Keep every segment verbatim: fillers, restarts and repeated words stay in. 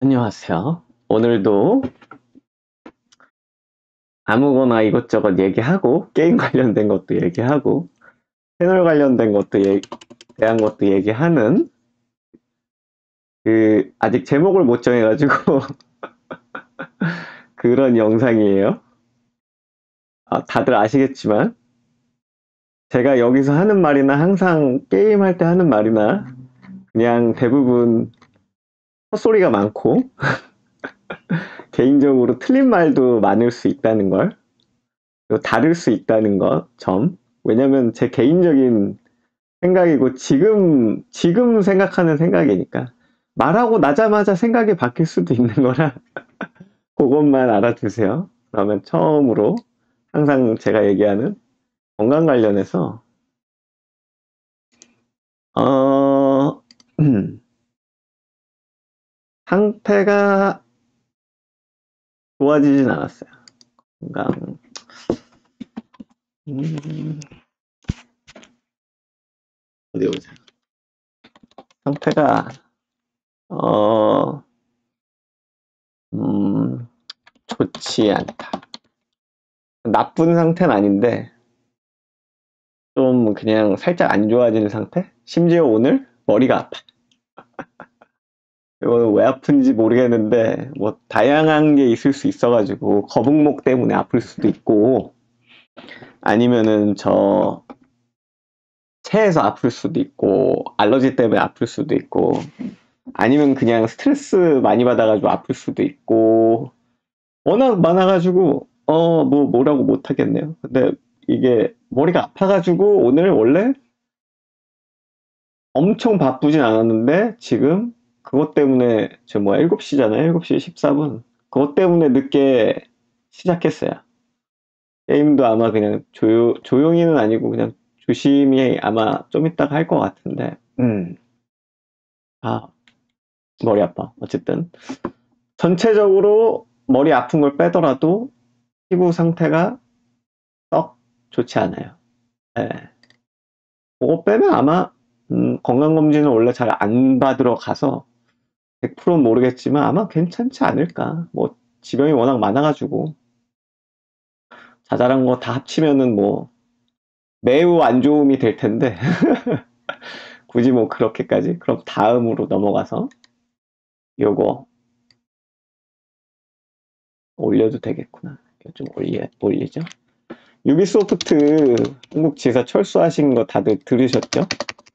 안녕하세요. 오늘도 아무거나 이것저것 얘기하고 게임 관련된 것도 얘기하고 채널 관련된 것도 얘 대한 것도 얘기하는 그 아직 제목을 못 정해가지고 그런 영상이에요. 아, 다들 아시겠지만 제가 여기서 하는 말이나 항상 게임할 때 하는 말이나 그냥 대부분 헛소리가 많고 개인적으로 틀린 말도 많을 수 있다는 걸, 그리고 다를 수 있다는 것, 점. 왜냐면 제 개인적인 생각이고 지금 지금 생각하는 생각이니까 말하고 나자마자 생각이 바뀔 수도 있는 거라 그것만 알아두세요. 그러면 처음으로 항상 제가 얘기하는 건강 관련해서 어 상태가 좋아지진 않았어요. 건강 음, 어디 보자. 상태가 어 음, 좋지 않다. 나쁜 상태는 아닌데 좀 그냥 살짝 안 좋아지는 상태? 심지어 오늘 머리가 아파. 이거는 왜 아픈지 모르겠는데 뭐 다양한 게 있을 수 있어가지고 거북목 때문에 아플 수도 있고 아니면은 저 체해서 아플 수도 있고 알러지 때문에 아플 수도 있고 아니면 그냥 스트레스 많이 받아가지고 아플 수도 있고 워낙 많아가지고 어 뭐 뭐라고 못하겠네요. 근데 이게 머리가 아파가지고 오늘 원래 엄청 바쁘진 않았는데 지금 그것 때문에 지금 뭐 일곱 시잖아요. 일곱 시 십사 분. 그것 때문에 늦게 시작했어요. 게임도 아마 그냥 조용, 조용히는 아니고 그냥 조심히 아마 좀 이따가 할 것 같은데. 음. 아, 머리 아파. 어쨌든. 전체적으로 머리 아픈 걸 빼더라도 피부 상태가 썩 좋지 않아요. 예. 그거 빼면 아마 음, 건강검진은 원래 잘 안 받으러 가서 백 퍼센트는 모르겠지만 아마 괜찮지 않을까. 뭐 지병이 워낙 많아가지고 자잘한 거 다 합치면은 뭐 매우 안 좋음이 될 텐데 굳이 뭐 그렇게까지? 그럼 다음으로 넘어가서 요거 올려도 되겠구나. 좀 올리, 올리죠. 유비소프트 한국 지사 철수하신 거 다들 들으셨죠?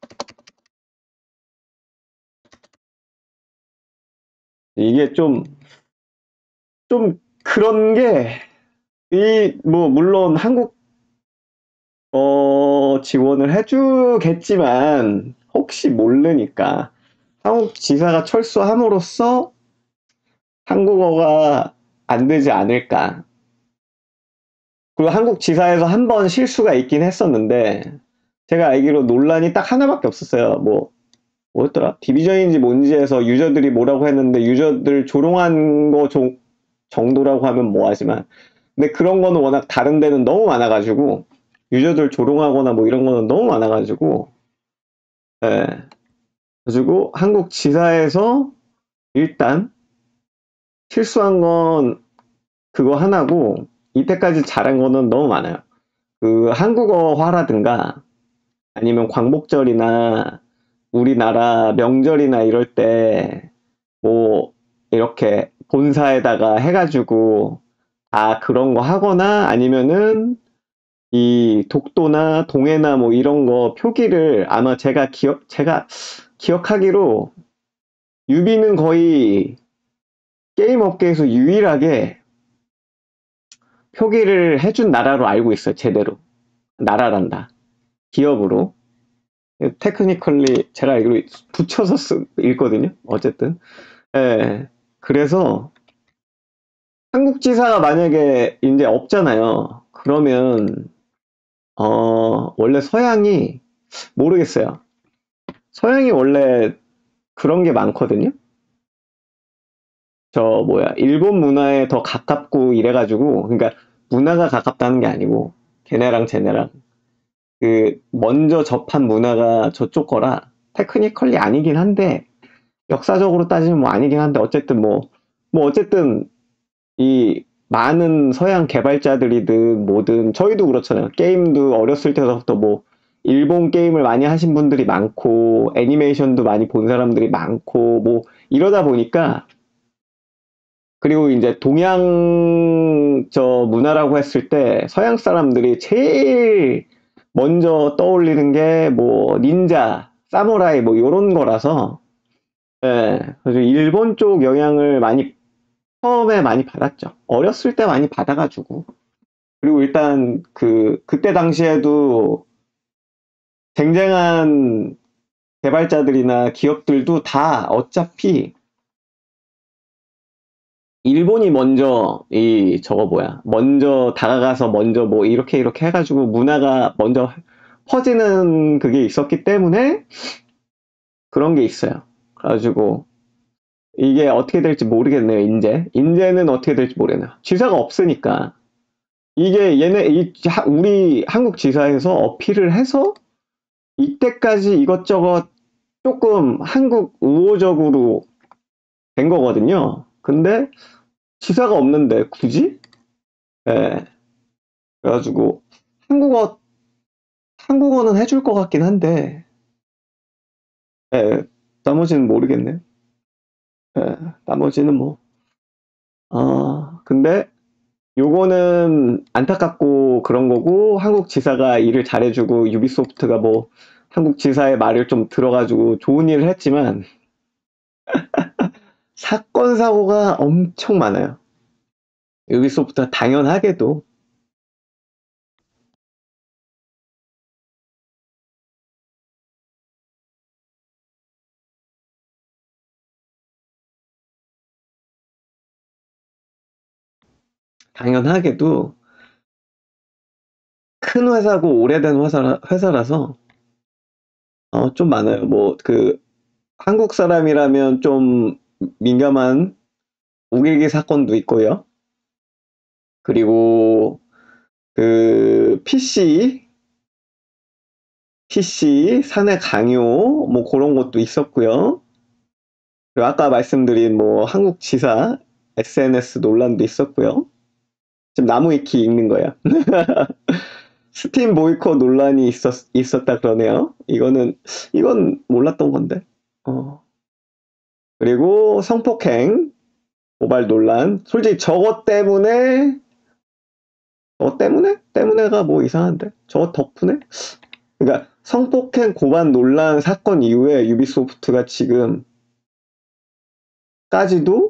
이게 좀, 좀 그런 게, 이, 뭐, 물론 한국, 어, 지원을 해주겠지만, 혹시 모르니까, 한국 지사가 철수함으로써 한국어가 안 되지 않을까. 그리고 한국 지사에서 한 번 실수가 있긴 했었는데, 제가 알기로 논란이 딱 하나밖에 없었어요. 뭐, 뭐였더라? 디비전인지 뭔지에서 유저들이 뭐라고 했는데, 유저들 조롱한 거 조, 정도라고 하면 뭐하지만, 근데 그런 거는 워낙 다른 데는 너무 많아가지고, 유저들 조롱하거나 뭐 이런 거는 너무 많아가지고, 예. 가지고 한국 지사에서 일단 실수한 건 그거 하나고, 이때까지 잘한 거는 너무 많아요. 그 한국어화라든가 아니면 광복절이나 우리나라 명절이나 이럴 때 뭐 이렇게 본사에다가 해가지고 아 그런 거 하거나 아니면은 이 독도나 동해나 뭐 이런 거 표기를 아마 제가 기억 제가 기억하기로 유비는 거의 게임 업계에서 유일하게 표기를 해준 나라로 알고 있어요. 제대로 나라란다. 기업으로 테크니컬리 제가 알기로 붙여서 쓰, 읽거든요. 어쨌든 예. 그래서 한국지사가 만약에 이제 없잖아요. 그러면 어 원래 서양이 모르겠어요. 서양이 원래 그런 게 많거든요. 저 뭐야 일본 문화에 더 가깝고 이래가지고 그러니까 문화가 가깝다는 게 아니고 걔네랑 쟤네랑 그 먼저 접한 문화가 저쪽 거라 테크니컬리 아니긴 한데 역사적으로 따지면 뭐 아니긴 한데 어쨌든 뭐, 뭐 어쨌든 이 많은 서양 개발자들이든 뭐든 저희도 그렇잖아요. 게임도 어렸을 때부터 뭐 일본 게임을 많이 하신 분들이 많고 애니메이션도 많이 본 사람들이 많고 뭐 이러다 보니까 그리고 이제 동양 저 문화라고 했을 때 서양 사람들이 제일 먼저 떠올리는 게 뭐 닌자, 사무라이 뭐 요런 거라서 예, 그래서 일본 쪽 영향을 많이 처음에 많이 받았죠. 어렸을 때 많이 받아가지고. 그리고 일단 그 그때 당시에도 쟁쟁한 개발자들이나 기업들도 다 어차피 일본이 먼저 이 저거 뭐야 먼저 다가가서 먼저 뭐 이렇게 이렇게 해가지고 문화가 먼저 퍼지는 그게 있었기 때문에 그런 게 있어요. 그래가지고 이게 어떻게 될지 모르겠네요. 인제 인제는 어떻게 될지 모르겠네요. 지사가 없으니까 이게 얘네 이 우리 한국 지사에서 어필을 해서 이때까지 이것저것 조금 한국 우호적으로 된 거거든요. 근데 지사가 없는데 굳이? 예. 그래가지고 한국어 한국어는 해줄 것 같긴 한데 예, 나머지는 모르겠네. 예, 나머지는 뭐 어, 근데 요거는 안타깝고 그런 거고 한국 지사가 일을 잘해주고 유비소프트가 뭐 한국 지사의 말을 좀 들어가지고 좋은 일을 했지만 사건 사고가 엄청 많아요. 유비소프트가 당연하게도 당연하게도 큰 회사고 오래된 회사라, 회사라서 어, 좀 많아요. 뭐 그 한국 사람이라면 좀 민감한 우길기 사건도 있고요. 그리고 그 피씨 피씨 사내 강요 뭐 그런 것도 있었고요. 그리고 아까 말씀드린 뭐 한국 지사 에스엔에스 논란도 있었고요. 지금 나무위키 읽는 거야. 스팀 보이콧 논란이 있었, 있었다 그러네요. 이거는 이건 몰랐던 건데. 어. 그리고 성폭행 모발 논란. 솔직히 저것 때문에 저것 때문에? 때문에가 뭐 이상한데. 저것 덕분에? 그러니까 성폭행 고발 논란 사건 이후에 유비소프트가 지금까지도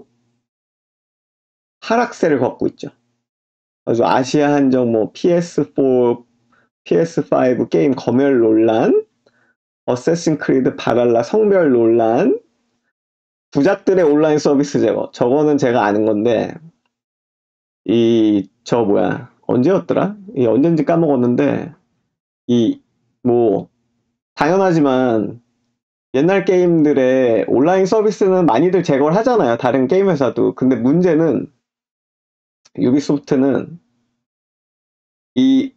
하락세를 걷고 있죠. 그래서 아시아 한정 뭐 피에스포, 피에스파이브 게임 검열 논란, 어쌔신 크리드 바랄라 성별 논란, 부작들의 온라인 서비스 제거. 저거는 제가 아는 건데 이 저 뭐야 언제였더라? 이 언젠지 까먹었는데 이 뭐 당연하지만 옛날 게임들의 온라인 서비스는 많이들 제거를 하잖아요. 다른 게임 회사도. 근데 문제는 유비소프트는 이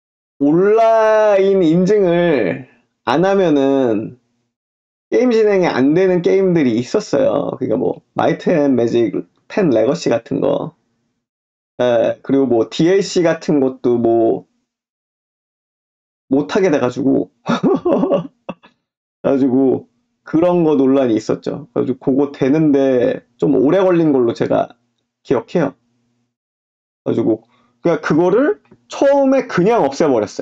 온라인 인증을 안 하면은 게임 진행이 안 되는 게임들이 있었어요. 그러니까 뭐 마이트 앤 매직 텐 레거시 같은 거. 예, 그리고 뭐 디엘씨 같은 것도 뭐 못하게 돼가지고 그래가지고 그런 거 논란이 있었죠. 그래가지고 그거 되는데 좀 오래 걸린 걸로 제가 기억해요. 그래가지고 그냥 그거를 처음에 그냥 없애버렸어요.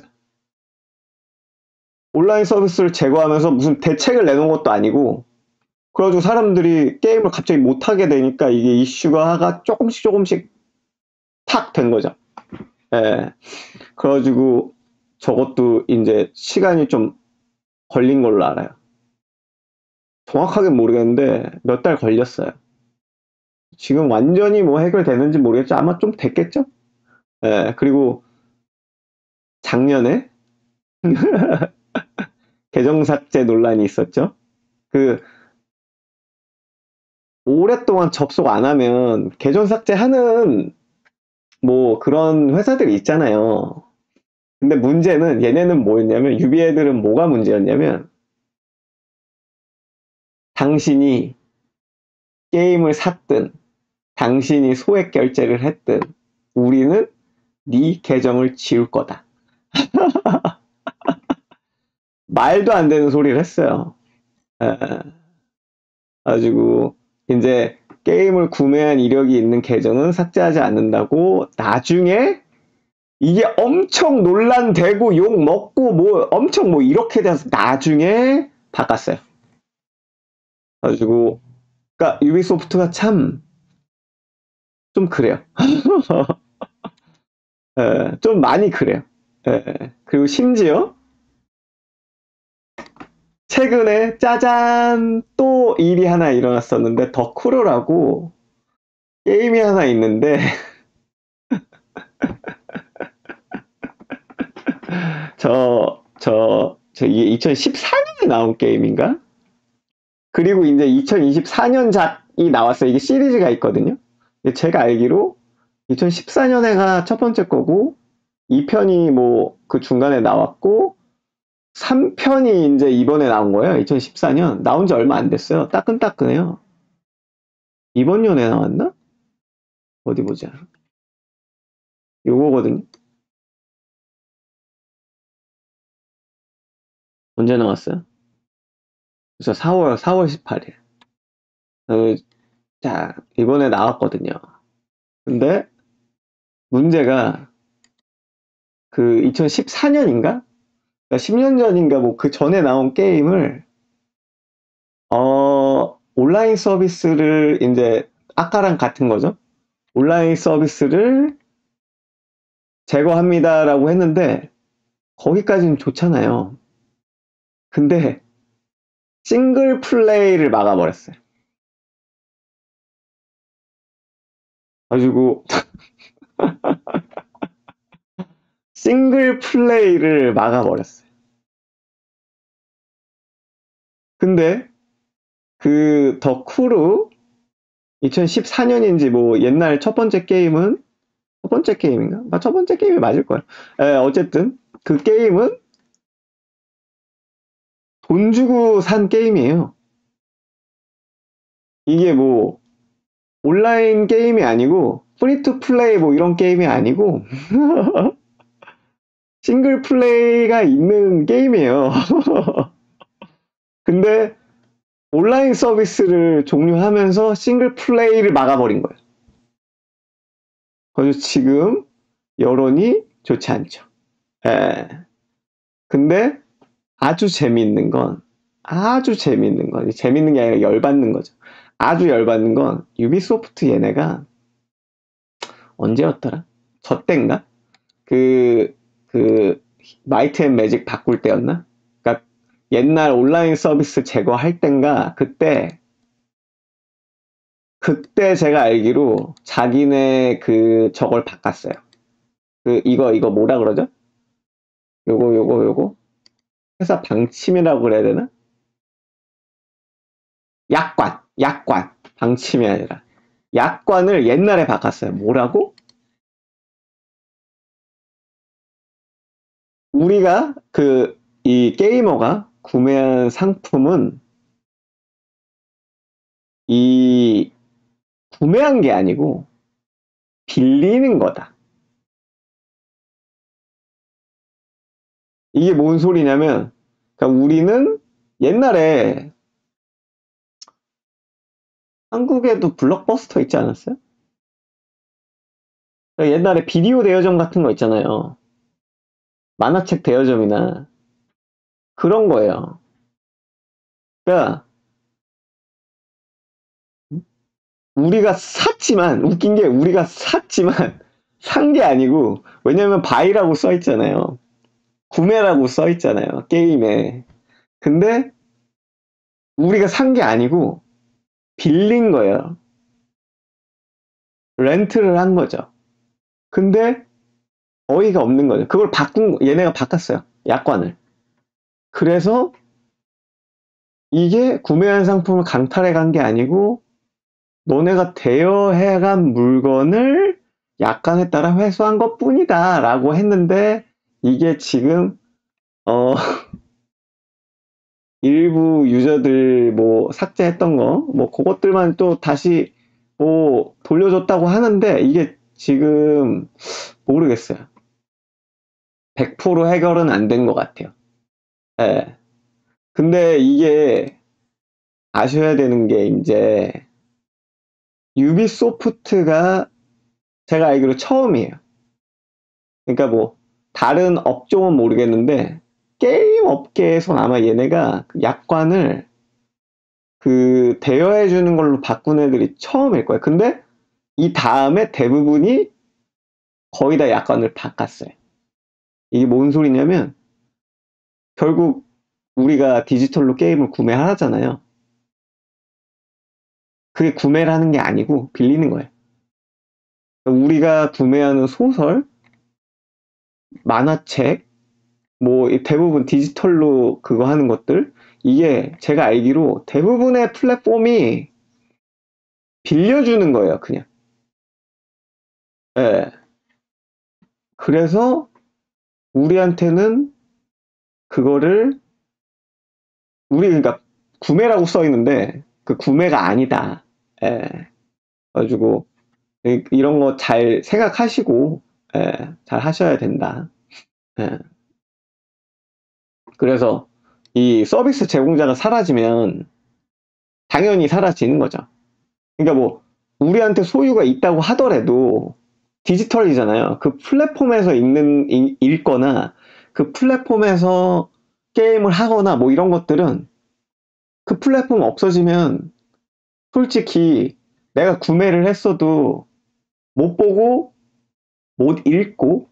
온라인 서비스를 제거하면서 무슨 대책을 내놓은 것도 아니고 그래가지고 사람들이 게임을 갑자기 못하게 되니까 이게 이슈가 조금씩 조금씩 탁 된 거죠. 예. 그래가지고 저것도 이제 시간이 좀 걸린 걸로 알아요. 정확하게 모르겠는데 몇 달 걸렸어요. 지금 완전히 뭐 해결되는지 모르겠죠. 아마 좀 됐겠죠. 예. 그리고 작년에 계정 삭제 논란이 있었죠. 그 오랫동안 접속 안 하면 계정 삭제하는 뭐 그런 회사들이 있잖아요. 근데 문제는 얘네는 뭐였냐면 유비 애들은 뭐가 문제였냐면 당신이 게임을 샀든 당신이 소액 결제를 했든 우리는 네 계정을 지울 거다. 말도 안 되는 소리를 했어요. 에, 가지고 이제 게임을 구매한 이력이 있는 계정은 삭제하지 않는다고 나중에 이게 엄청 논란되고 욕 먹고 뭐 엄청 뭐 이렇게 돼서 나중에 바꿨어요. 가지고 그러니까 유비소프트가 참 좀 그래요. 에, 좀 많이 그래요. 에, 그리고 심지어 최근에 짜잔 또 일이 하나 일어났었는데 더ク루라고 게임이 하나 있는데 저, 저, 저 이게 이천십사 년에 나온 게임인가? 그리고 이제 이천이십사 년작이 나왔어요. 이게 시리즈가 있거든요. 제가 알기로 이천십사 년에가 첫 번째 거고 이 편이 뭐 그 중간에 나왔고 삼 편이 이제 이번에 나온 거예요. 이천십사 년. 나온 지 얼마 안 됐어요. 따끈따끈해요. 이번 년에 나왔나? 어디 보자. 요거거든요. 언제 나왔어요? 그래서 사월, 사월 십팔 일. 어, 자, 이번에 나왔거든요. 근데 문제가 그 이천십사 년인가? 그러니까 십 년 전인가 뭐 그 전에 나온 게임을 어, 온라인 서비스를 이제 아까랑 같은 거죠. 온라인 서비스를 제거합니다라고 했는데 거기까지는 좋잖아요. 근데 싱글 플레이를 막아버렸어요. 가지고 싱글 플레이를 막아버렸어요. 근데 그 더クル 이천십사 년인지 뭐 옛날 첫 번째 게임은 첫 번째 게임인가? 아, 첫 번째 게임이 맞을 거야. 에, 어쨌든 그 게임은 돈 주고 산 게임이에요. 이게 뭐 온라인 게임이 아니고 프리 투 플레이 뭐 이런 게임이 아니고 싱글 플레이가 있는 게임이에요. 근데 온라인 서비스를 종료하면서 싱글 플레이를 막아버린 거예요. 그래서 지금 여론이 좋지 않죠. 에. 근데 아주 재미있는 건 아주 재미있는 건 재미있는 게 아니라 열받는 거죠. 아주 열받는 건 유비소프트 얘네가 언제였더라? 저 땐가? 그, 그, 마이트 앤 매직 바꿀 때였나? 그니까 옛날 온라인 서비스 제거할 땐가 그때 그때 제가 알기로 자기네 그 저걸 바꿨어요. 그 이거 이거 뭐라 그러죠? 요거 요거 요거 회사 방침이라고 그래야 되나? 약관 약관 방침이 아니라 약관을 옛날에 바꿨어요. 뭐라고? 우리가 그 이 게이머가 구매한 상품은 이 구매한 게 아니고 빌리는 거다. 이게 뭔 소리냐면 그러니까 우리는 옛날에 한국에도 블록버스터 있지 않았어요? 그러니까 옛날에 비디오 대여점 같은 거 있잖아요. 만화책 대여점이나 그런 거예요. 그러니까 우리가 샀지만 웃긴 게 우리가 샀지만 산 게 아니고 왜냐면 바이라고 써 있잖아요. 구매라고 써 있잖아요. 게임에. 근데 우리가 산 게 아니고 빌린 거예요. 렌트를 한 거죠. 근데 어이가 없는 거죠. 그걸 바꾼 얘네가 바꿨어요. 약관을. 그래서 이게 구매한 상품을 강탈해 간 게 아니고 너네가 대여해 간 물건을 약관에 따라 회수한 것 뿐이다 라고 했는데 이게 지금 어 일부 유저들 뭐 삭제했던 거, 뭐 그것들만 또 다시 뭐 돌려줬다고 하는데 이게 지금 모르겠어요. 백 퍼센트 해결은 안 된 것 같아요. 예. 근데 이게 아셔야 되는 게 이제 유비소프트가 제가 알기로 처음이에요. 그러니까 뭐 다른 업종은 모르겠는데 게임 업계에선 아마 얘네가 그 약관을 그 대여해 주는 걸로 바꾼 애들이 처음일 거예요. 근데 이 다음에 대부분이 거의 다 약관을 바꿨어요. 이게 뭔 소리냐면 결국 우리가 디지털로 게임을 구매하잖아요. 그게 구매라는 게 아니고 빌리는 거예요. 우리가 구매하는 소설, 만화책, 뭐 대부분 디지털로 그거 하는 것들, 이게 제가 알기로 대부분의 플랫폼이 빌려주는 거예요, 그냥. 예. 그래서 우리한테는 그거를 우리 그러니까 구매라고 써 있는데 그 구매가 아니다. 예. 가지고 이런 거 잘 생각하시고 예, 잘 하셔야 된다. 예. 그래서 이 서비스 제공자가 사라지면 당연히 사라지는 거죠. 그러니까 뭐 우리한테 소유가 있다고 하더라도 디지털이잖아요. 그 플랫폼에서 읽는 읽, 읽거나 그 플랫폼에서 게임을 하거나 뭐 이런 것들은 그 플랫폼 없어지면 솔직히 내가 구매를 했어도 못 보고 못 읽고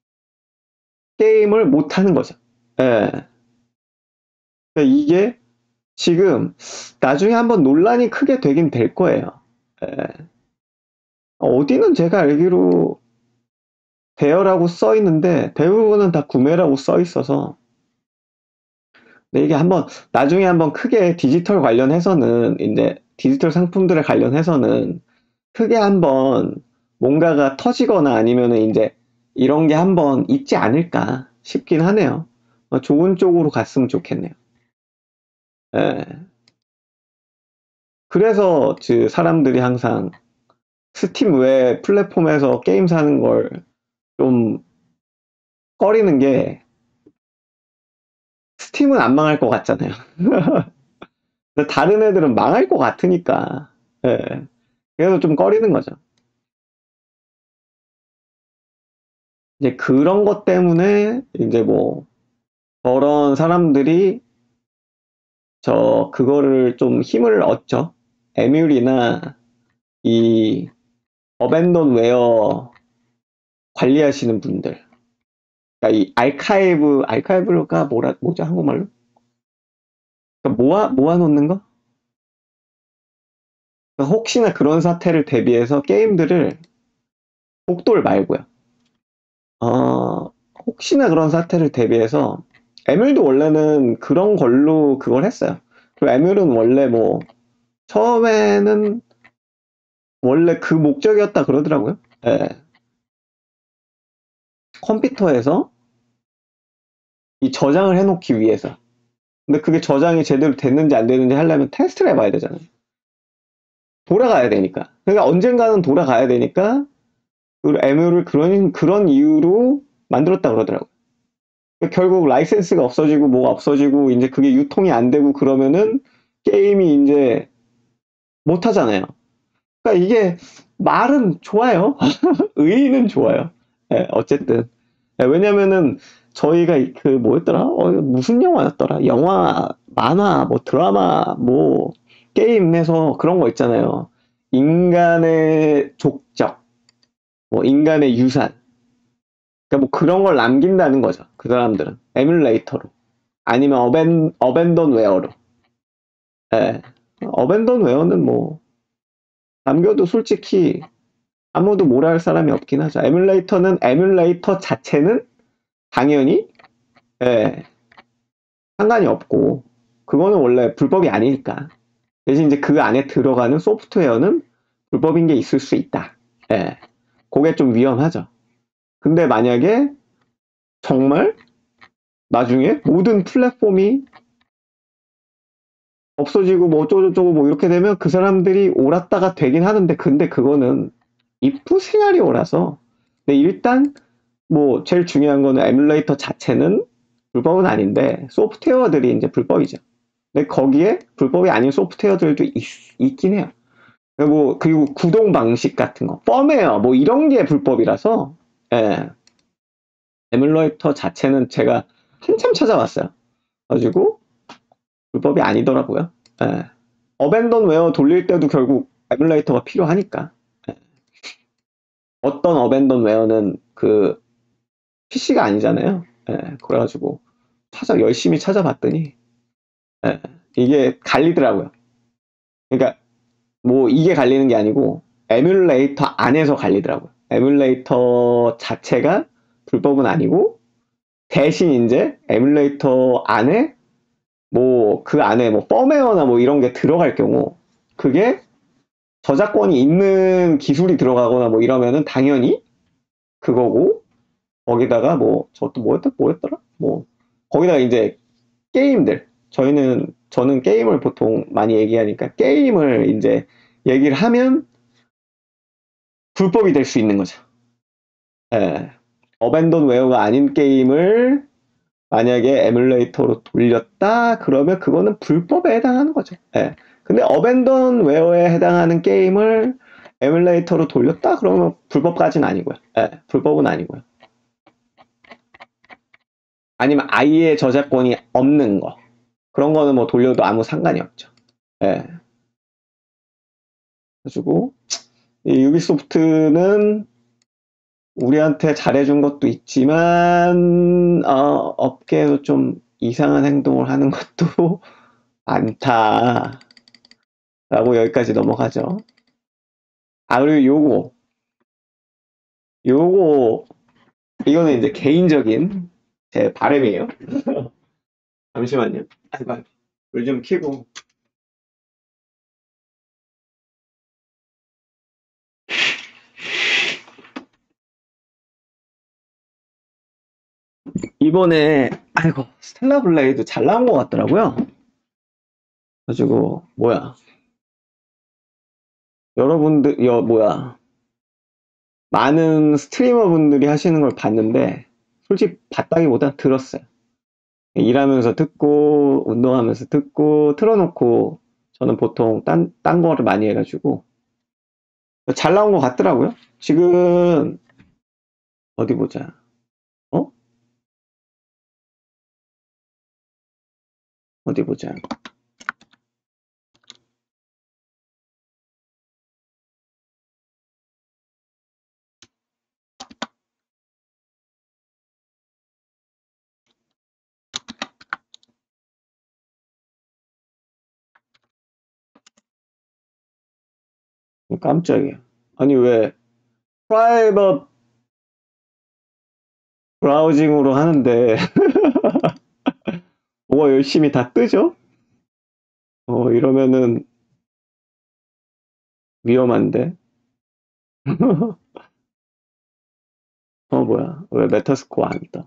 게임을 못 하는 거죠. 예. 그러니까 이게 지금 나중에 한번 논란이 크게 되긴 될 거예요. 예. 어디는 제가 알기로 대여라고 써 있는데 대부분은 다 구매라고 써 있어서 근데 이게 한번 나중에 한번 크게 디지털 관련해서는 이제 디지털 상품들에 관련해서는 크게 한번 뭔가가 터지거나 아니면은 이제 이런 게 한번 있지 않을까 싶긴 하네요. 어, 좋은 쪽으로 갔으면 좋겠네요. 예. 그래서 그 사람들이 항상 스팀 외 플랫폼에서 게임 사는 걸 좀 꺼리는 게 스팀은 안 망할 것 같잖아요. 근데 다른 애들은 망할 것 같으니까. 예. 그래서 좀 꺼리는 거죠. 이제 그런 것 때문에 이제 뭐 저런 사람들이 저 그거를 좀 힘을 얻죠. 에뮬이나 이 어벤던웨어 관리하시는 분들. 그러니까 이 알카이브, 알카이브가 뭐라 뭐죠 한국말로? 그러니까 모아 모아 놓는 거? 그러니까 혹시나 그런 사태를 대비해서 게임들을 복돌 말고요. 어, 혹시나 그런 사태를 대비해서 에뮬도 원래는 그런 걸로 그걸 했어요. 그리고 에뮬은 원래 뭐 처음에는 원래 그 목적이었다 그러더라고요. 예. 컴퓨터에서 이 저장을 해놓기 위해서. 근데 그게 저장이 제대로 됐는지 안 됐는지 하려면 테스트를 해봐야 되잖아요. 돌아가야 되니까. 그러니까 언젠가는 돌아가야 되니까 그 에뮬을 그런 그런 이유로 만들었다 그러더라고요. 결국 라이센스가 없어지고 뭐가 없어지고 이제 그게 유통이 안 되고 그러면은 게임이 이제 못 하잖아요. 그러니까 이게 말은 좋아요. 의의는 좋아요. 예, 어쨌든. 예, 왜냐면은 저희가 그 뭐였더라? 어, 무슨 영화였더라? 영화, 만화, 뭐 드라마, 뭐 게임에서 그런 거 있잖아요. 인간의 족적, 뭐 인간의 유산. 그러니까 뭐 그런 걸 남긴다는 거죠. 그 사람들은 에뮬레이터로 아니면 어벤 어벤던웨어로. 예. 어벤던웨어는 뭐 남겨도 솔직히 아무도 뭐라 할 사람이 없긴 하죠. 에뮬레이터는 에뮬레이터 자체는 당연히 예, 상관이 없고 그거는 원래 불법이 아니니까. 대신 이제 그 안에 들어가는 소프트웨어는 불법인 게 있을 수 있다. 예. 그게 좀 위험하죠. 근데 만약에 정말 나중에 모든 플랫폼이 없어지고 뭐 어쩌고저쩌고 뭐 이렇게 되면 그 사람들이 옳았다가 되긴 하는데 근데 그거는 이프 시나리오라서 근데 일단 뭐 제일 중요한 거는 에뮬레이터 자체는 불법은 아닌데 소프트웨어들이 이제 불법이죠. 근데 거기에 불법이 아닌 소프트웨어들도 있, 있긴 해요. 그리고 그리고 구동 방식 같은 거, 펌웨어 뭐 이런 게 불법이라서 예. 에뮬레이터 자체는 제가 한참 찾아봤어요. 가지고 불법이 아니더라고요. 예. 어벤던 웨어 돌릴 때도 결국 에뮬레이터가 필요하니까. 예. 어떤 어벤던 웨어는 그 피씨가 아니잖아요. 예. 그래가지고 찾아 열심히 찾아봤더니 예. 이게 갈리더라고요. 그러니까 뭐 이게 갈리는 게 아니고 에뮬레이터 안에서 갈리더라고요. 에뮬레이터 자체가 불법은 아니고 대신 이제 에뮬레이터 안에 뭐 그 안에 뭐 펌웨어나 뭐 이런 게 들어갈 경우 그게 저작권이 있는 기술이 들어가거나 뭐 이러면은 당연히 그거고 거기다가 뭐 저것도 뭐였다 뭐였더라 뭐 거기다가 이제 게임들 저희는 저는 게임을 보통 많이 얘기하니까 게임을 이제 얘기를 하면 불법이 될 수 있는 거죠. 예. 어벤던 웨어가 아닌 게임을 만약에 에뮬레이터로 돌렸다 그러면 그거는 불법에 해당하는 거죠. 예. 근데 어벤던 웨어에 해당하는 게임을 에뮬레이터로 돌렸다 그러면 불법까지는 아니고요. 예. 불법은 아니고요. 아니면 아예 저작권이 없는 거 그런 거는 뭐 돌려도 아무 상관이 없죠. 예. 그래가지고 이 유비소프트는 우리한테 잘해준 것도 있지만 어, 업계에서 좀 이상한 행동을 하는 것도 많다 라고 여기까지 넘어가죠. 아 그리고 요거 요거 이거는 이제 개인적인 제 바람이에요. 잠시만요. 아이고 불 좀 켜고 이번에 아이고 스텔라 블레이드 잘 나온 것 같더라고요. 가지고 뭐야 여러분들 여 뭐야 많은 스트리머 분들이 하시는 걸 봤는데 솔직히 봤다기보다 들었어요. 일하면서 듣고 운동하면서 듣고 틀어놓고 저는 보통 딴, 딴 거를 많이 해가지고 잘 나온 것 같더라고요. 지금 어디 보자. 어? 어디 보자. 깜짝이야. 아니 왜 프라이빗 브라우징으로 하는데 뭐가 열심히 다 뜨죠? 어 이러면은 위험한데. 어 뭐야 왜 메타스코어 안 떠?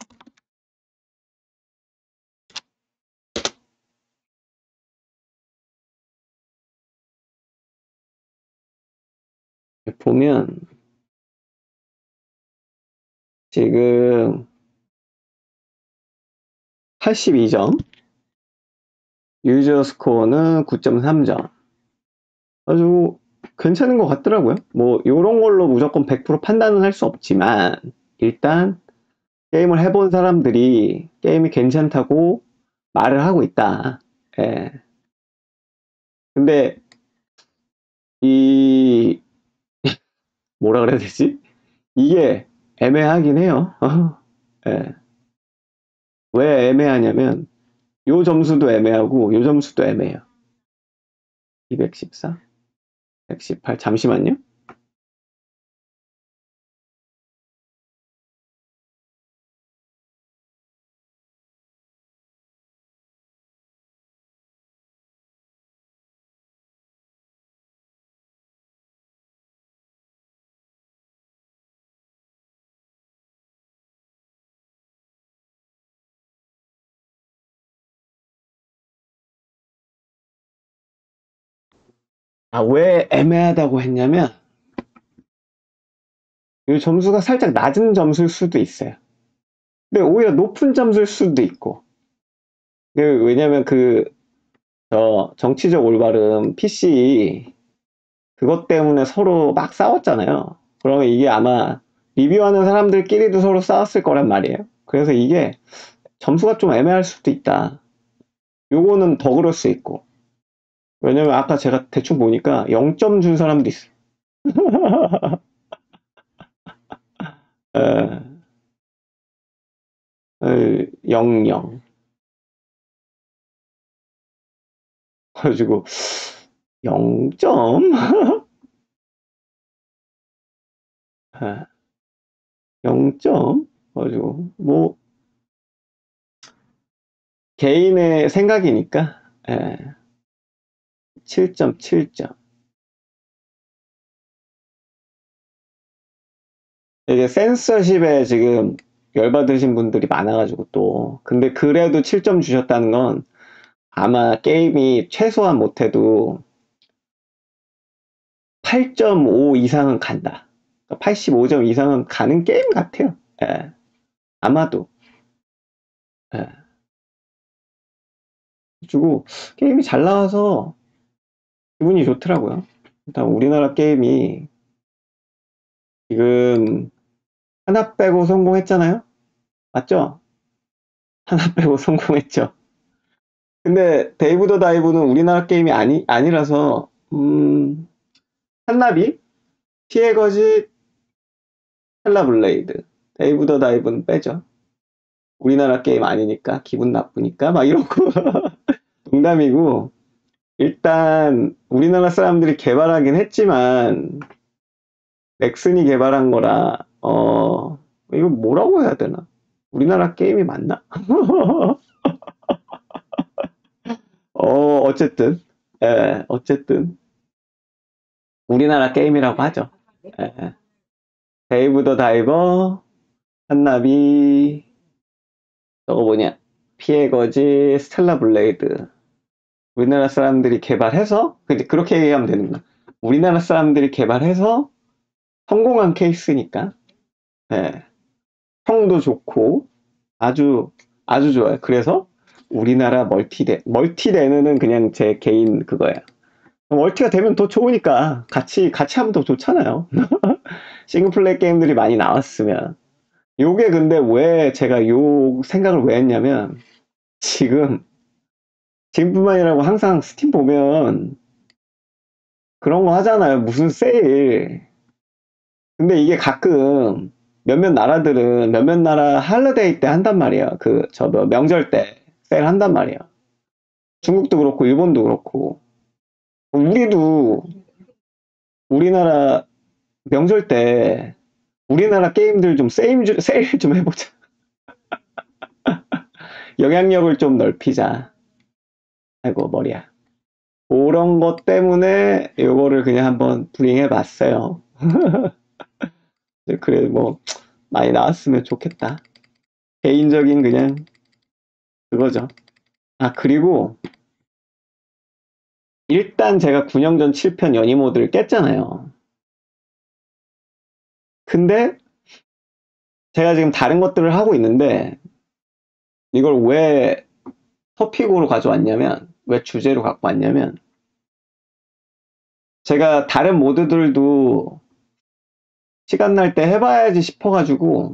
보면 지금 팔십이 점 유저 스코어는 구 점 삼 점 아주 괜찮은 것 같더라고요. 뭐 요런 걸로 무조건 백 퍼센트 판단은 할 수 없지만 일단 게임을 해본 사람들이 게임이 괜찮다고 말을 하고 있다. 예. 근데 이 뭐라 그래야 되지? 이게 애매하긴 해요. 예. 왜 애매하냐면 요 점수도 애매하고 요 점수도 애매해요. 이백십사, 백십팔 잠시만요. 아, 왜 애매하다고 했냐면, 이 점수가 살짝 낮은 점수일 수도 있어요. 근데 오히려 높은 점수일 수도 있고. 그, 왜냐면 그, 저, 정치적 올바름 피씨, 그것 때문에 서로 막 싸웠잖아요. 그러면 이게 아마 리뷰하는 사람들끼리도 서로 싸웠을 거란 말이에요. 그래서 이게 점수가 좀 애매할 수도 있다. 요거는 더 그럴 수 있고. 왜냐면 아까 제가 대충 보니까 영 점 준 사람도 있어요. 에, 에, 영 영. 그래가지고 영 점? 영 점? 그래가지고 뭐 개인의 생각이니까 에, 칠 점, 칠 점. 이게 센서십에 지금 열받으신 분들이 많아가지고 또 근데 그래도 칠 점 주셨다는 건 아마 게임이 최소한 못해도 팔 점 오 이상은 간다. 팔십오 점 이상은 가는 게임 같아요. 예, 아마도. 예. 그리고 게임이 잘 나와서 기분이 좋더라고요. 일단 우리나라 게임이 지금 하나 빼고 성공했잖아요? 맞죠? 하나 빼고 성공했죠. 근데 데이브 더 다이브는 우리나라 게임이 아니, 아니라서 음, 한나비, 피해 거지, 텔라 블레이드, 데이브 더 다이브는 빼죠. 우리나라 게임 아니니까 기분 나쁘니까 막 이러고 농담이고 일단 우리나라 사람들이 개발하긴 했지만 넥슨이 개발한 거라 어 이거 뭐라고 해야 되나? 우리나라 게임이 맞나? 어 어쨌든 예 어쨌든 우리나라 게임이라고 하죠. 예. 데이브 더 다이버, 한나비, 저거 뭐냐, 피해 거지, 스텔라 블레이드. 우리나라 사람들이 개발해서, 그지 그렇게 얘기하면 되는구나. 우리나라 사람들이 개발해서 성공한 케이스니까, 예. 평도 좋고, 아주, 아주 좋아요. 그래서 우리나라 멀티대, 멀티대는 그냥 제 개인 그거예요. 멀티가 되면 더 좋으니까 같이, 같이 하면 더 좋잖아요. 싱글플레이 게임들이 많이 나왔으면. 요게 근데 왜 제가 요 생각을 왜 했냐면 지금 지금뿐만 아니라 항상 스팀 보면 그런 거 하잖아요. 무슨 세일. 근데 이게 가끔 몇몇 나라들은 몇몇 나라 할리데이 때 한단 말이에요. 그 저 명절 때 세일 한단 말이에요. 중국도 그렇고 일본도 그렇고 우리도 우리나라 명절 때 우리나라 게임들 좀 세일, 세일 좀 해보자. 영향력을 좀 넓히자. 아이고 머리야. 그런 것 때문에 요거를 그냥 한번 브링해 봤어요. 그래 뭐 많이 나왔으면 좋겠다. 개인적인 그냥 그거죠. 아 그리고 일단 제가 구 년 전 칠 편 연희 모드를 깼잖아요. 근데 제가 지금 다른 것들을 하고 있는데 이걸 왜 토픽으로 가져왔냐면 왜 주제로 갖고 왔냐면 제가 다른 모드들도 시간 날 때 해봐야지 싶어가지고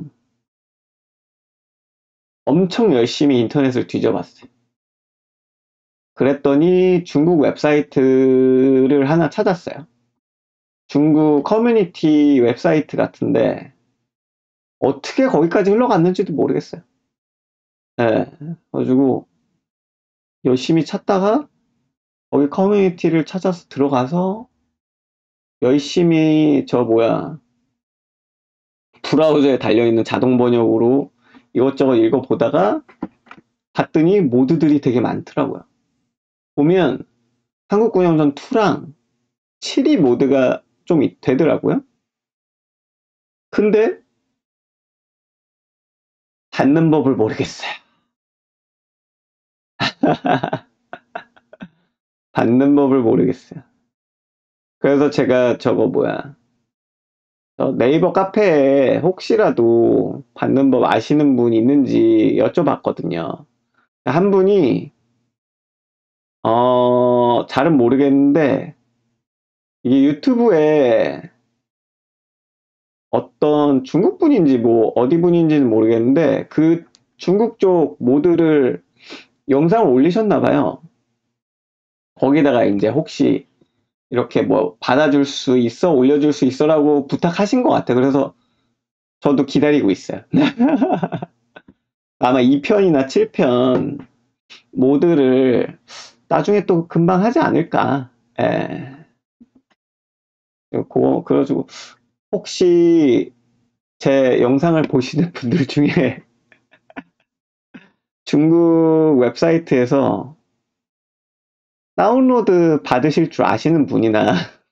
엄청 열심히 인터넷을 뒤져봤어요. 그랬더니 중국 웹사이트를 하나 찾았어요. 중국 커뮤니티 웹사이트 같은데 어떻게 거기까지 흘러갔는지도 모르겠어요. 예. 그래가지고 열심히 찾다가 거기 커뮤니티를 찾아서 들어가서 열심히 저 뭐야 브라우저에 달려있는 자동 번역으로 이것저것 읽어보다가 봤더니 모드들이 되게 많더라고요. 보면 한국군영전 이랑 칠이 모드가 좀 되더라고요. 근데 닫는 법을 모르겠어요. 닫는 법을 모르겠어요. 그래서 제가 저거 뭐야, 저 네이버 카페에 혹시라도 받는 법 아시는 분 있는지 여쭤봤거든요. 한 분이 어 잘은 모르겠는데 이게 유튜브에 어떤 중국 분인지 뭐 어디 분인지는 모르겠는데 그 중국 쪽 모드를 영상을 올리셨나 봐요. 거기다가 이제 혹시 이렇게 뭐 받아줄 수 있어? 올려줄 수 있어라고 부탁하신 것 같아요. 그래서 저도 기다리고 있어요. 아마 이 편이나 칠 편 모드를 나중에 또 금방 하지 않을까. 예. 그거, 그래가지고 혹시 제 영상을 보시는 분들 중에 중국 웹사이트에서 다운로드 받으실 줄 아시는 분이나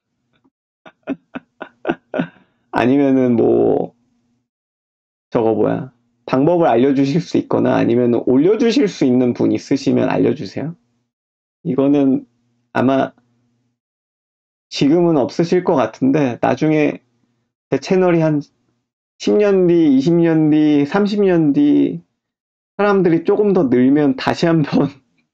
아니면은 뭐 저거 뭐야 방법을 알려주실 수 있거나 아니면 올려주실 수 있는 분 있으시면 알려주세요. 이거는 아마 지금은 없으실 것 같은데 나중에 제 채널이 한 십 년 뒤, 이십 년 뒤, 삼십 년 뒤 사람들이 조금 더 늘면 다시 한번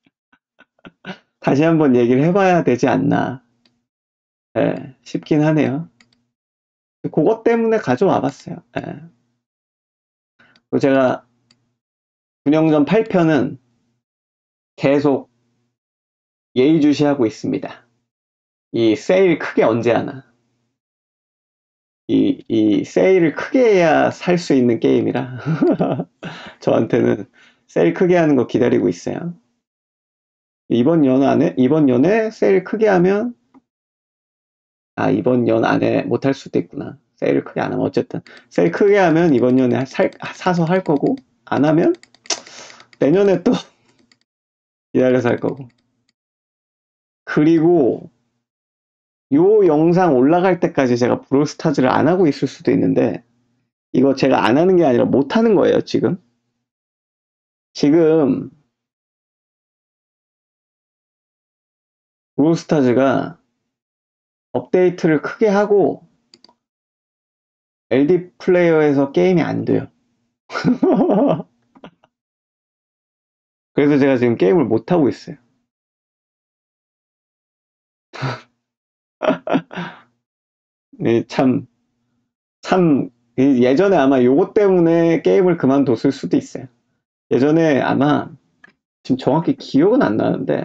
다시 한번 얘기를 해봐야 되지 않나 예, 싶긴 하네요. 그것 때문에 가져와 봤어요. 예. 그리고 제가 분영전 팔 편은 계속 예의주시하고 있습니다. 이 세일 크게 언제 하나. 이, 이 세일을 크게 해야 살 수 있는 게임이라 저한테는 세일 크게 하는 거 기다리고 있어요. 이번 연 안에 이번 연에 세일 크게 하면 아 이번 연 안에 못할 수도 있구나. 세일을 크게 안 하면 어쨌든 세일 크게 하면 이번 연에 살, 사서 할 거고 안 하면 내년에 또 기다려서 할 거고. 그리고 요 영상 올라갈 때까지 제가 브롤스타즈를 안 하고 있을 수도 있는데 이거 제가 안 하는 게 아니라 못 하는 거예요, 지금. 지금 브롤스타즈가 업데이트를 크게 하고 엘디 플레이어에서 게임이 안 돼요. 그래서 제가 지금 게임을 못 하고 있어요. 네, 참, 참, 예전에 아마 요것 때문에 게임을 그만뒀을 수도 있어요. 예전에 아마, 지금 정확히 기억은 안 나는데,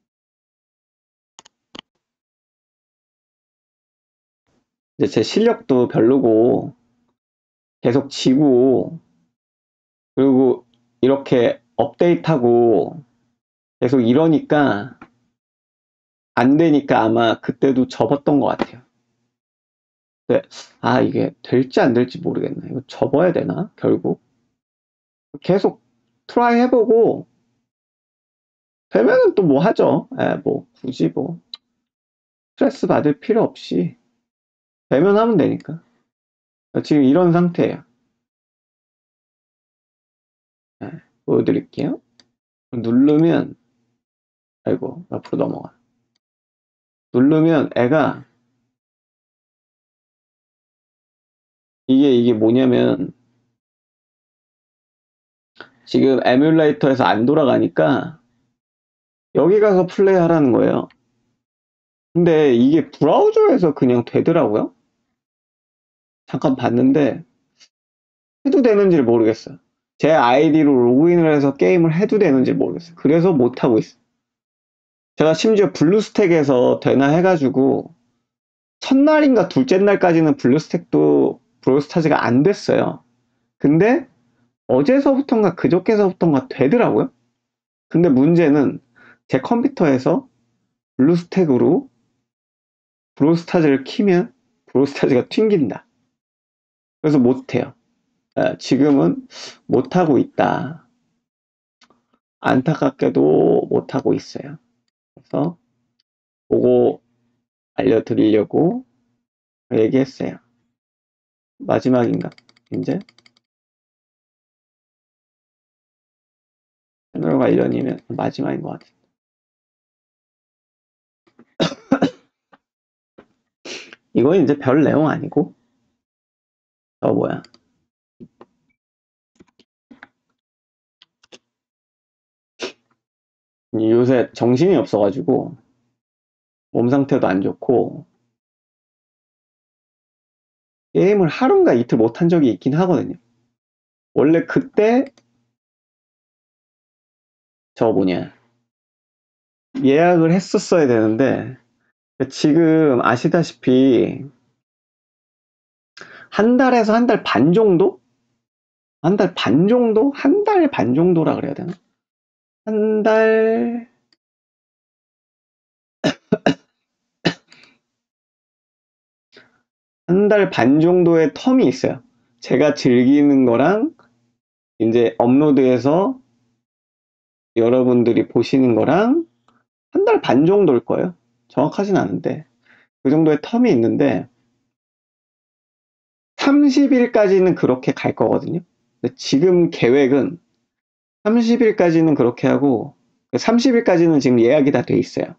이제 제 실력도 별로고, 계속 지고, 그리고 이렇게 업데이트하고, 계속 이러니까, 안 되니까 아마 그때도 접었던 것 같아요. 근데, 아, 이게 될지 안 될지 모르겠네. 이거 접어야 되나? 결국. 계속 트라이 해보고, 되면은 또 뭐 하죠. 예, 뭐, 굳이 뭐, 스트레스 받을 필요 없이, 되면 하면 되니까. 지금 이런 상태예요. 예, 보여드릴게요. 누르면, 아이고, 앞으로 넘어가. 누르면 애가, 이게, 이게 뭐냐면, 지금 에뮬레이터에서 안 돌아가니까, 여기 가서 플레이 하라는 거예요. 근데 이게 브라우저에서 그냥 되더라고요. 잠깐 봤는데, 해도 되는지 모르겠어요. 제 아이디로 로그인을 해서 게임을 해도 되는지 모르겠어요. 그래서 못하고 있어요. 제가 심지어 블루스택에서 되나 해가지고, 첫날인가 둘째 날까지는 블루스택도 브롤스타즈가 안 됐어요. 근데 어제서부턴가 그저께서부턴가 되더라고요. 근데 문제는 제 컴퓨터에서 블루스택으로 브롤스타즈를 키면 브롤스타즈가 튕긴다. 그래서 못해요. 지금은 못하고 있다. 안타깝게도 못하고 있어요. 그래서 그거 알려드리려고 얘기했어요. 마지막인가? 이제 채널 관련이면 마지막인 것 같아요. 이건 이제 별 내용 아니고, 어, 뭐야. 요새 정신이 없어가지고, 몸 상태도 안 좋고, 게임을 하루인가 이틀 못한 적이 있긴 하거든요. 원래 그때, 저 뭐냐, 예약을 했었어야 되는데, 지금 아시다시피, 한 달에서 한 달 반 정도? 한 달 반 정도? 한 달 반 정도라 그래야 되나? 한 달, 한 달 반 정도의 텀이 있어요. 제가 즐기는 거랑, 이제 업로드해서 여러분들이 보시는 거랑, 한 달 반 정도일 거예요. 정확하진 않은데. 그 정도의 텀이 있는데, 삼십 일까지는 그렇게 갈 거거든요. 근데 지금 계획은 삼십 일까지는 그렇게 하고, 삼십 일까지는 지금 예약이 다 돼 있어요.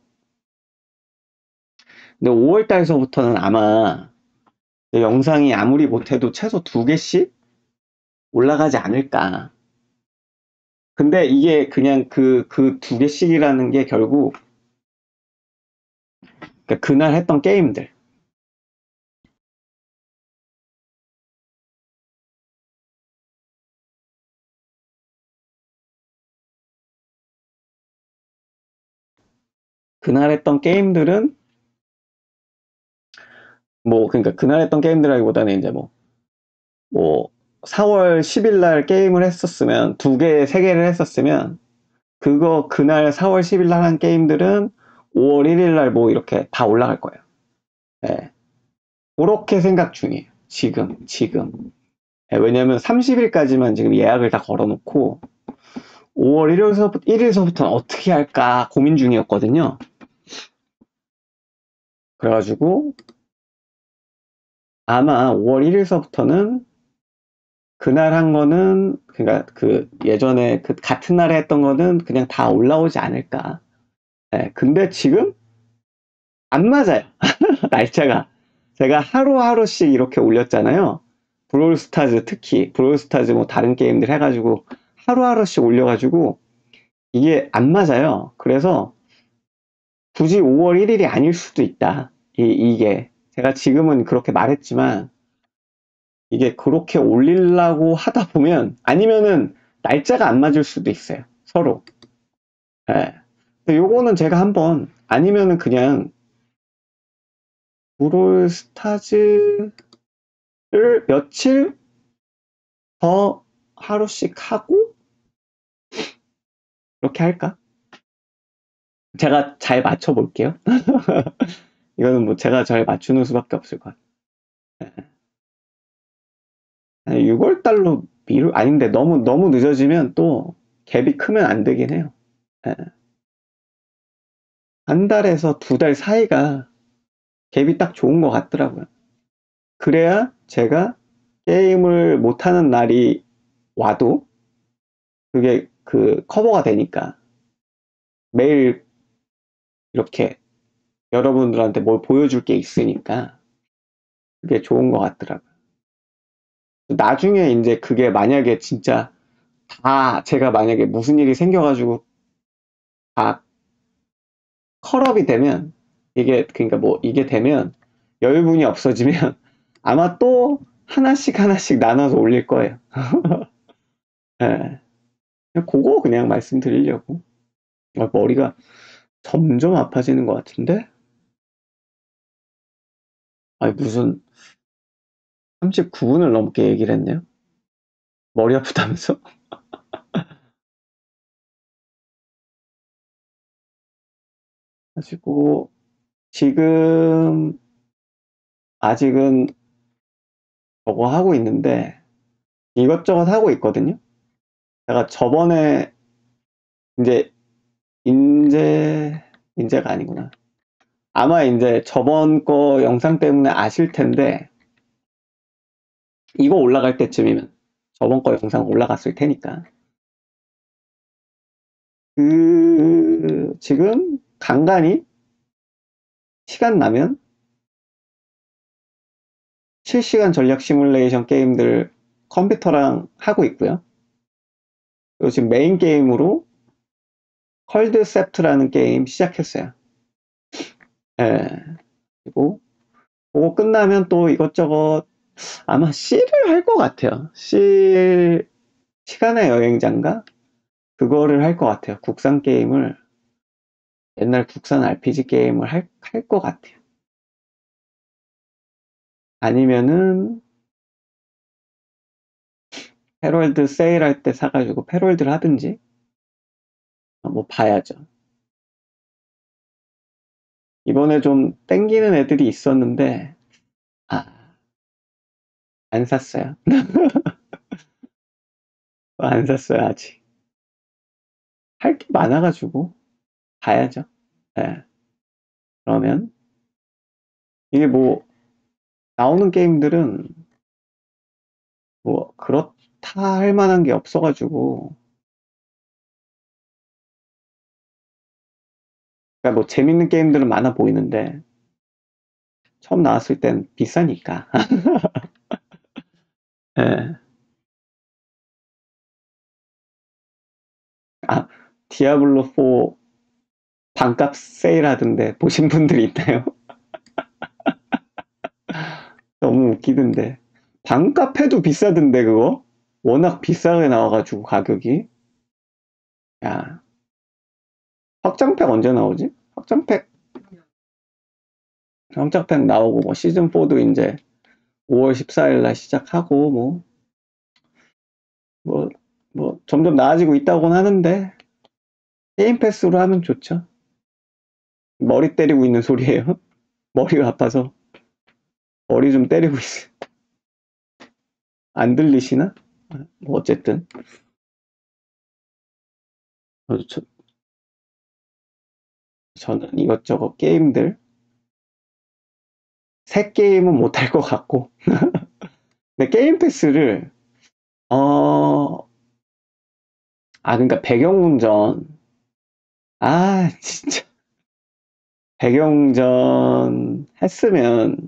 근데 오월 달서부터는 아마 영상이 아무리 못해도 최소 두 개씩 올라가지 않을까. 근데 이게 그냥 그, 그 두 개씩이라는 게 결국, 그러니까 그날 했던 게임들. 그날 했던 게임들은, 뭐, 그러니까 그날 했던 게임들이라기보다는 이제 뭐, 뭐, 사월 십일 날 게임을 했었으면, 두 개, 세 개를 했었으면, 그거 그날 사월 십일 날 한 게임들은 오월 일일 날 뭐 이렇게 다 올라갈 거예요. 예. 그렇게 생각 중이에요. 지금, 지금. 예, 왜냐면 삼십 일까지만 지금 예약을 다 걸어놓고, 오월 일일서부터, 일일서부터는 어떻게 할까 고민 중이었거든요. 그래가지고, 아마 오월 일일서부터는 그날 한 거는, 그니까 그 예전에 그 같은 날에 했던 거는 그냥 다 올라오지 않을까. 예, 근데 지금 안 맞아요. 날짜가. 제가 하루하루씩 이렇게 올렸잖아요. 브롤스타즈 특히, 브롤스타즈 뭐 다른 게임들 해가지고 하루하루씩 올려가지고 이게 안 맞아요. 그래서 굳이 오월 일일이 아닐 수도 있다. 이, 이게. 제가 지금은 그렇게 말했지만 이게 그렇게 올리려고 하다 보면 아니면은 날짜가 안 맞을 수도 있어요. 서로. 예. 근데 요거는 제가 한번 아니면은 그냥 브롤스타즈를 며칠 더 하루씩 하고 이렇게 할까? 제가 잘 맞춰 볼게요. 이거는 뭐 제가 잘 맞추는 수밖에 없을 것 같아요. 유월 달로 미루 아닌데 너무 너무 늦어지면 또 갭이 크면 안 되긴 해요. 예. 한 달에서 두 달 사이가 갭이 딱 좋은 것 같더라고요. 그래야 제가 게임을 못하는 날이 와도 그게 그 커버가 되니까 매일 이렇게 여러분들한테 뭘 보여줄 게 있으니까 그게 좋은 것 같더라고요. 나중에 이제 그게 만약에 진짜 다 제가 만약에 무슨 일이 생겨가지고 다 컬업이 되면 이게 그러니까 뭐 이게 되면 여유분이 없어지면 아마 또 하나씩 하나씩 나눠서 올릴 거예요. 예. 그거 그냥 말씀드리려고. 아, 머리가 점점 아파지는 것 같은데? 아니 무슨 삼십구 분을 넘게 얘기를 했네요. 머리 아프다면서? 가지고 지금 아직은 저거 하고 있는데 이것저것 하고 있거든요. 제가 저번에 이제 인제 인제가 아니구나. 아마 이제 저번 거 영상 때문에 아실 텐데 이거 올라갈 때쯤이면 저번 거 영상 올라갔을 테니까 그 지금 간간히 시간 나면 실시간 전략 시뮬레이션 게임들 컴퓨터랑 하고 있고요. 그리고 지금 메인 게임으로 컬드셉트라는 게임 시작했어요. 예. 그리고 그거 끝나면 또 이것저것 아마 C를 할 것 같아요. C 시간의 여행자인가? 그거를 할 것 같아요. 국산 게임을 옛날 국산 알피지 게임을 할 할 것 같아요. 아니면은 패럴드 세일할 때 사가지고 패럴드를 하든지 뭐 봐야죠. 이번에 좀 땡기는 애들이 있었는데 아, 안 샀어요. 안 샀어요 아직. 할 게 많아가지고 봐야죠. 네. 그러면 이게 뭐 나오는 게임들은 뭐 그렇다 할 만한 게 없어가지고 그러니까 뭐 재밌는 게임들은 많아 보이는데 처음 나왔을 땐 비싸니까. 예. 아, 디아블로 사 반값 세일하던데 보신 분들 있나요? 너무 웃기던데. 반값 해도 비싸던데 그거? 워낙 비싸게 나와가지고 가격이. 야, 확장팩 언제 나오지? 확장팩, 확장팩 나오고 뭐 시즌 사도 이제 오월 십사일 날 시작하고 뭐, 뭐, 뭐 점점 나아지고 있다고는 하는데 게임 패스로 하면 좋죠. 머리 때리고 있는 소리예요. 머리가 아파서 머리 좀 때리고 있어요. 안 들리시나? 뭐 어쨌든 저, 저는 이것저것 게임들 새 게임은 못할 것 같고 근데 게임 패스를 어... 아 그러니까 배경운전 아 진짜 배경운전 했으면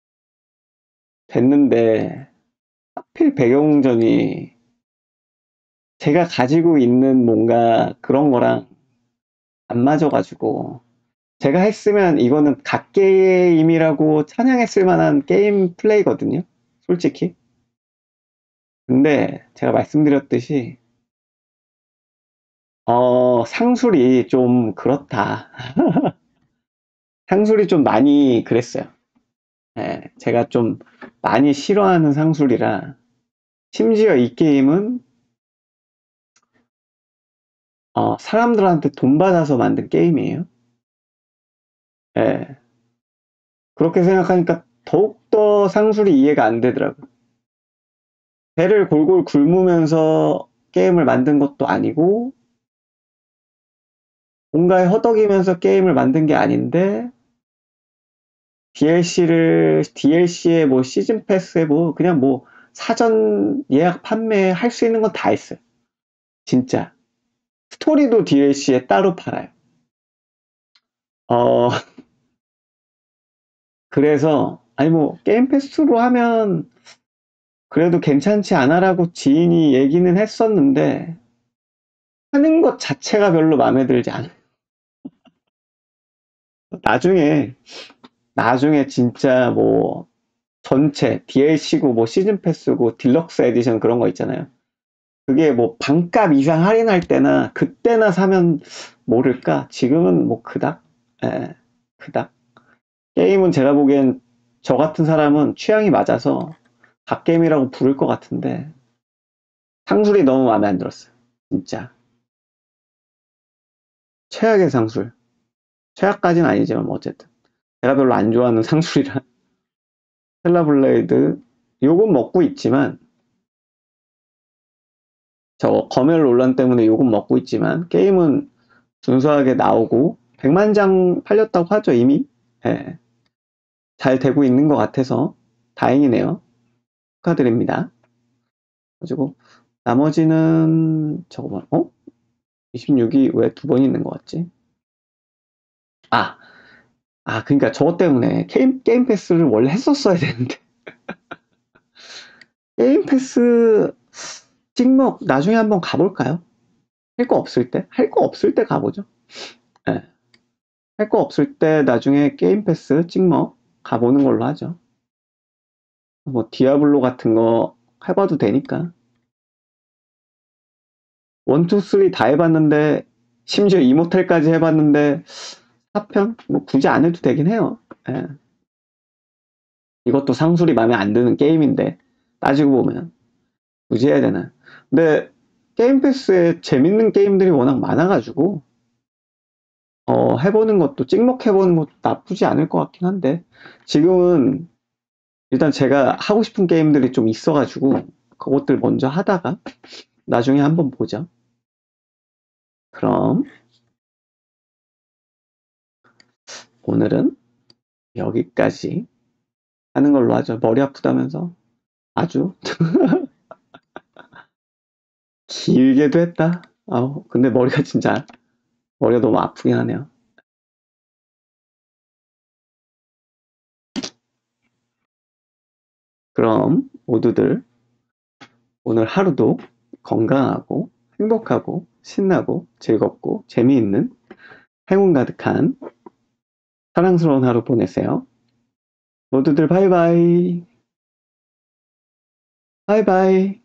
됐는데 하필 배경운전이 제가 가지고 있는 뭔가 그런 거랑 안 맞아가지고 제가 했으면 이거는 갓게임이라고 찬양했을 만한 게임 플레이거든요 솔직히. 근데 제가 말씀드렸듯이 어 상술이 좀 그렇다. 상술이 좀 많이 그랬어요. 예, 제가 좀 많이 싫어하는 상술이라 심지어 이 게임은 어, 사람들한테 돈 받아서 만든 게임이에요. 예, 그렇게 생각하니까 더욱더 상술이 이해가 안 되더라고요. 배를 골골 굶으면서 게임을 만든 것도 아니고 뭔가에 허덕이면서 게임을 만든 게 아닌데 디엘씨를 디엘씨에 뭐 시즌 패스에 뭐 그냥 뭐 사전 예약 판매 할 수 있는 건 다 했어요. 진짜. 스토리도 디엘씨에 따로 팔아요. 어, 그래서 아니 뭐 게임 패스로 하면 그래도 괜찮지 않아라고 지인이 얘기는 했었는데 하는 것 자체가 별로 마음에 들지 않아요. 나중에 나중에 진짜 뭐 전체 디엘씨고 뭐 시즌 패스고 딜럭스 에디션 그런 거 있잖아요. 그게 뭐 반값 이상 할인할 때나 그때나 사면 모를까? 지금은 뭐 그닥? 예, 그닥. 게임은 제가 보기엔 저 같은 사람은 취향이 맞아서 갓게임이라고 부를 것 같은데 상술이 너무 마음에 안 들었어요. 진짜. 최악의 상술. 최악까지는 아니지만 뭐 어쨌든. 제가 별로 안 좋아하는 상술이라. 텔라블레이드 욕은 먹고 있지만 저 검열 논란 때문에 욕은 먹고 있지만 게임은 순수하게 나오고 백만 장 팔렸다고 하죠 이미. 예, 잘 되고 있는 것 같아서 다행이네요. 축하드립니다. 그리고 나머지는 저거 뭐, 어? 이십육이 왜 두 번 있는 것 같지? 아, 아 그러니까 저것 때문에 게임, 게임 패스를 원래 했었어야 되는데 게임 패스 찍먹 나중에 한번 가볼까요? 할 거 없을 때? 할 거 없을 때 가보죠. 네. 할 거 없을 때 나중에 게임 패스 찍먹 가보는 걸로 하죠. 뭐 디아블로 같은 거 해봐도 되니까. 원, 투, 쓰리 다 해봤는데 심지어 이모텔까지 해봤는데 사 편? 뭐 굳이 안 해도 되긴 해요. 예. 이것도 상술이 마음에 안 드는 게임인데 따지고 보면 굳이 해야 되나. 근데 게임 패스에 재밌는 게임들이 워낙 많아가지고 어, 해보는 것도 찍먹해보는 것도 나쁘지 않을 것 같긴 한데 지금은 일단 제가 하고 싶은 게임들이 좀 있어가지고 그것들 먼저 하다가 나중에 한번 보죠. 그럼 오늘은 여기까지 하는 걸로 하죠. 머리 아프다면서 아주 길게도 했다. 아우, 근데 머리가 진짜 머리가 너무 아프긴 하네요. 그럼 모두들 오늘 하루도 건강하고 행복하고 신나고 즐겁고 재미있는 행운 가득한 사랑스러운 하루 보내세요. 모두들 바이바이. 바이바이.